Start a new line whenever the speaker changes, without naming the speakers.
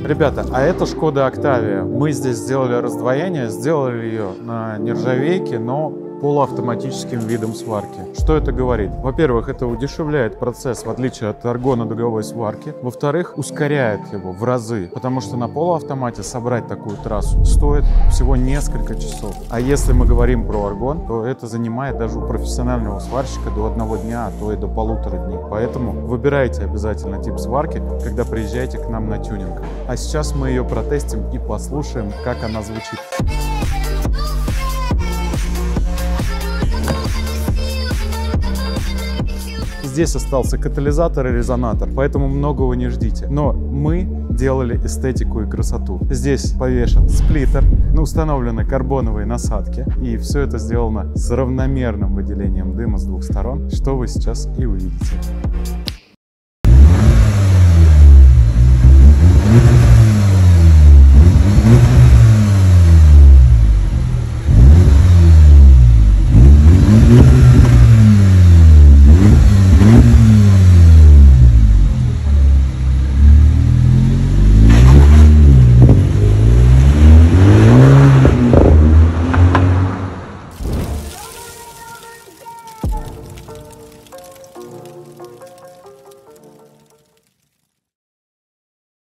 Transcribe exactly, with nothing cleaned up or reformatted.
Ребята, а это Шкода Октавия. Мы здесь сделали раздвоение, сделали ее на нержавейке, но полуавтоматическим видом сварки. Что это говорит? Во-первых, это удешевляет процесс, в отличие от аргонно-дуговой сварки. Во-вторых, ускоряет его в разы, потому что на полуавтомате собрать такую трассу стоит всего несколько часов. А если мы говорим про аргон, то это занимает даже у профессионального сварщика до одного дня, а то и до полутора дней. Поэтому выбирайте обязательно тип сварки, когда приезжаете к нам на тюнинг. А сейчас мы ее протестим и послушаем, как она звучит. Здесь остался катализатор и резонатор, поэтому многого не ждите. Но мы делали эстетику и красоту. Здесь повешен сплиттер, установлены карбоновые насадки, и все это сделано с равномерным выделением дыма с двух сторон, что вы сейчас и увидите.